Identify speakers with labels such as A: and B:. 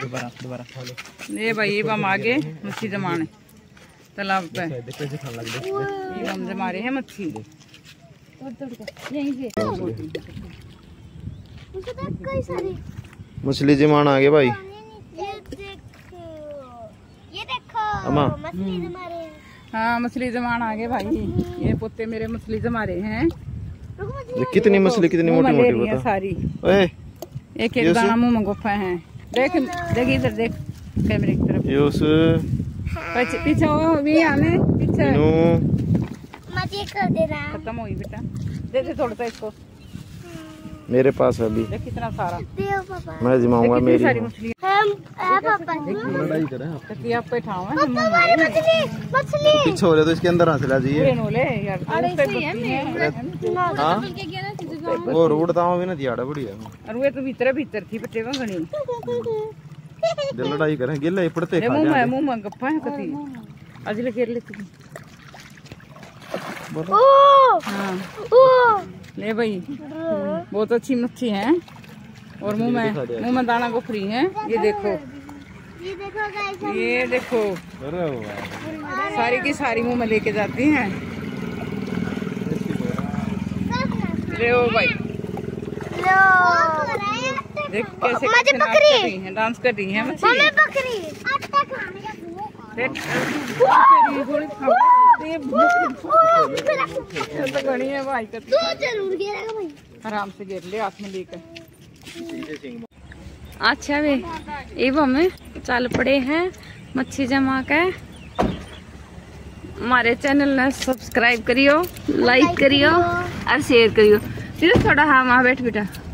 A: ये भाई ये बम आगे मच्छी जमाने तालाब पे ये बम जमा रहे हैं मच्छी।
B: मछली जमान आ गए भाई।
C: ये देखो मछली जमा रहे हैं।
A: हाँ मछली जमान आ गए भाई। ये पोते मेरे मछली जमा रहे हैं।
B: कितनी मछली कितनी मोटी मोटी बता
A: सारी। एक एक दाना मुंह में गुफा है। देख देख इधर देख कैमरे की तरफ। पीछे वो भी आने पीछे
C: मजे कर देना।
A: खत्म हुई बेटा दे दे थोड़ा सा इसको।
B: मेरे पास है अभी
A: देख कितना सारा
B: मैं जमाऊंगा। मेरी
A: सारी मछली
B: लड़ाई करें
A: तकिया पे ठाओ है
C: मछली
B: पीछे हो रहे तो इसके अंदर आ चला जाइए
A: यार।
B: हाँ वो रोड था भी ना दिहाड़ा बढ़िया।
A: और वे तो भीतर भीतर थी पट्टे वंगणी
B: लड़ाई करें गिल्ला पड़ते
A: मुंह में गप्पा है कती आज ले घेर लेती। हाँ ले भाई बहुत अच्छी मच्छी है और मुंह में दाना गोफरी है। ये देखो ये देखो सारी की सारी मुंह में लेके जाती हैं। ले ओ भाई देख कैसे डांस कर रही है मछली। घनी है भाई आराम से घेर ले हाथ में लेकर। अच्छा वे अब हम चल पड़े हैं मच्छी जमा के। हमारे चैनल ने सब्सक्राइब करियो, लाइक करियो और शेयर करियो। फिर थोड़ा हाँ वहाँ बैठ बेटा।